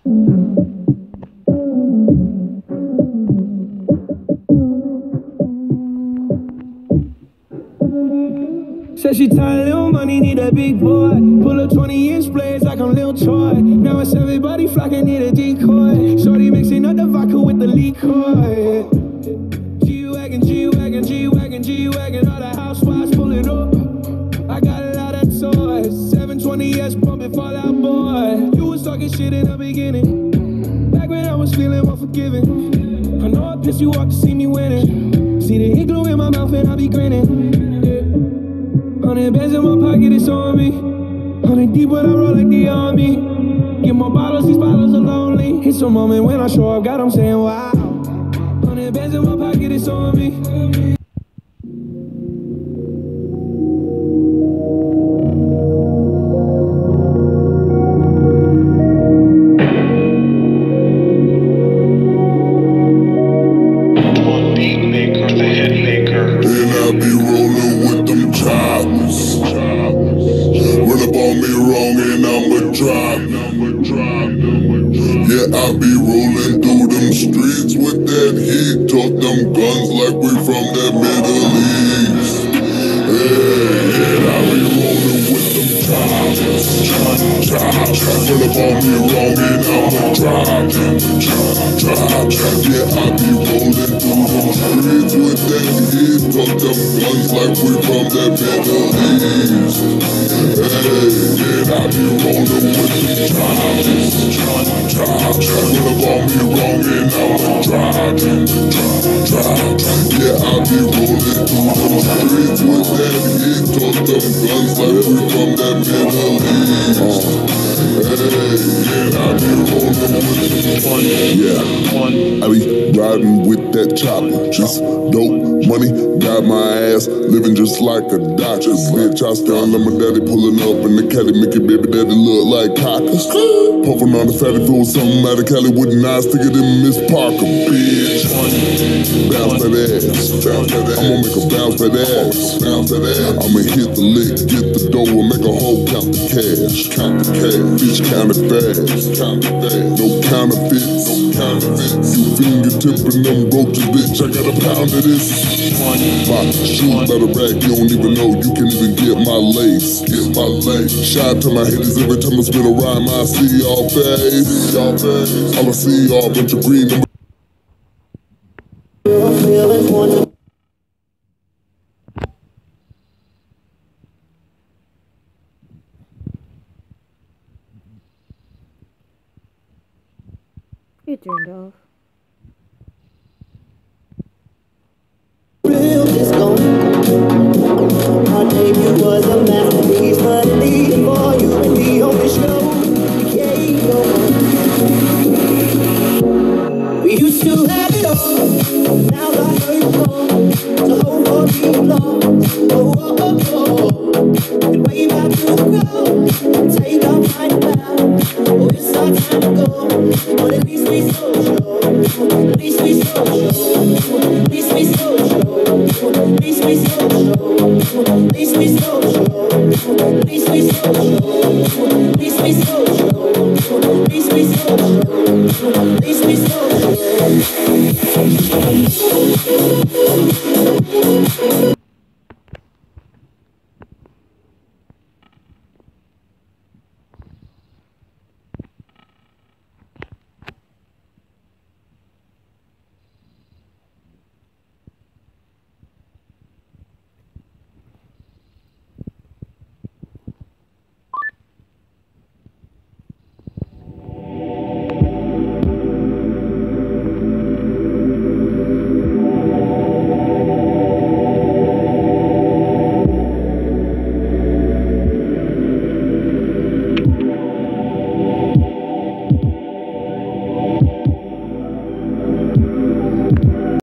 Said she tired, little money, need a big boy. Pull up 20-inch blades like I'm Lil Troy. Now it's everybody flocking, need a decoy. Shorty mixing up the vodka with the liquor. G-Wagon, G-Wagon, G-Wagon, G-Wagon. All the housewives pulling up. I got a lot of toys. 720S bumping Fallout Boy. You was talking shit in the beginning. Back when I was feeling unforgiving. I know I pissed you off to see me winning. See the igloo in my mouth and I be grinning. 100 bands in my pocket, it's on me. 100 deep when I roll like the army. Get more bottles, these bottles are lonely. It's a moment when I show up, God, I'm saying wow. 100 bands in my pocket, it's on me. Yeah, I be rolling through them streets with that heat. Talk them guns like we from the Middle East. Yeah, I be rolling with them choppers. Run up on me wrong and I'ma drop. Yeah, I be rolling through them streets with that heat. Talk them guns like we from the Middle East. Yeah, I be rolling with them choppers. Run up on me wrong and I'ma drop. Yeah, I be rolling through them streets with that heat. Talk them guns like we from that Middle East. Yeah, I be rolling with them. Yeah, I be riding with that chopper. Just dope money, got my ass living just like a doctor. Bitch, I stand on my daddy pulling up in the caddy, make your baby daddy look like cockers. Puffin' on the fatty fool, something out of Cali with a nice thicker than Miss Parker, bitch. Bounce that ass, I'ma make her bounce that ass. I'ma hit the lick, get the dough, and make a hoe count the cash. Bitch, count it fast. No counterfeits. You fingertipping them roaches, bitch. I got a pound of this. My shoes by the rack, you don't even know. You can't even get my lace. Shot to my hitters every time I spin a rhyme. I see y'all face. All I see y'all bunch of green. You turned off. Real disco. Our debut was a masterpiece, but at least for you and me on the show, we can't go on. We used to have it all. Now I heard you gone. So hold for the applause. Oh, oh, oh, oh. And wave out to the crowd. And take our final bow. Oh, it's our time to go. But at least we social. At least we social. At least we social. At least we social. At least we social. At least we social. At least we social. At least we social. At least we social.